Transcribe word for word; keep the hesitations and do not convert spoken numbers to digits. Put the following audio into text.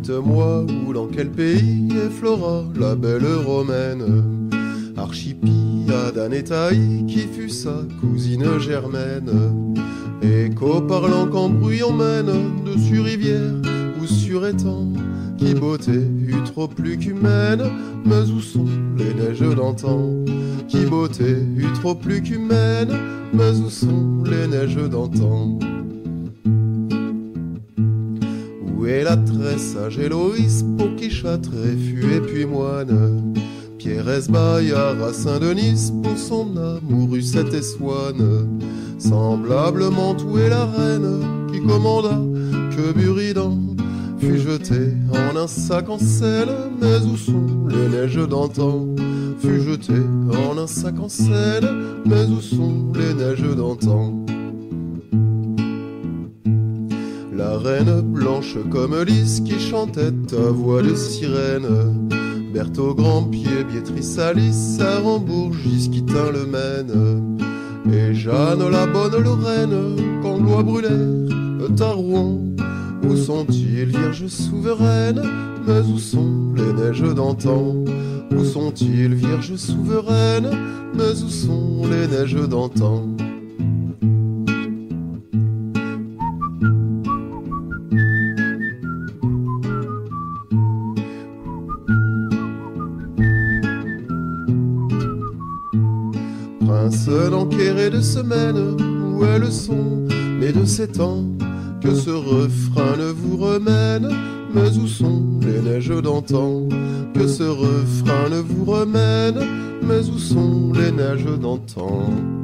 Dites-moi où, dans quel pays est Flora, la belle romaine, Archipiade Anétaï, qui fut sa cousine germaine, écho parlant qu'embrouillant mène, dessus rivière ou sur étang, qui beauté eut trop plus qu'humaine, mais où sont les neiges d'antan? Qui beauté eut trop plus qu'humaine, mais où sont les neiges d'antan? Où est la très sage Héloïse, pour qui châtré fut et puis moine, Pierre Esbaillard à Saint-Denis, pour son amour eut cette essoine, semblablement où est la reine, qui commanda que Buridan fut jeté en un sac en sel, mais où sont les neiges d'antan? Fut jeté en un sac en sel, mais où sont les neiges d'antan? La reine blanche comme lys qui chantait à voix de sirène, Berthaud Grand-Pied, Béatrice Alice, à Rambourgis qui tint le Maine, et Jeanne la bonne Lorraine, quand Gloire brûlèrent à Rouen. Où sont-ils, vierges souveraines? Mais où sont les neiges d'antan? Où sont-ils, vierges souveraines? Mais où sont les neiges d'antan? Prince d'enquête et de semaine, où elles sont nées de ces temps? Que ce refrain ne vous remène, mais où sont les neiges d'antan? Que ce refrain ne vous remène, mais où sont les neiges d'antan?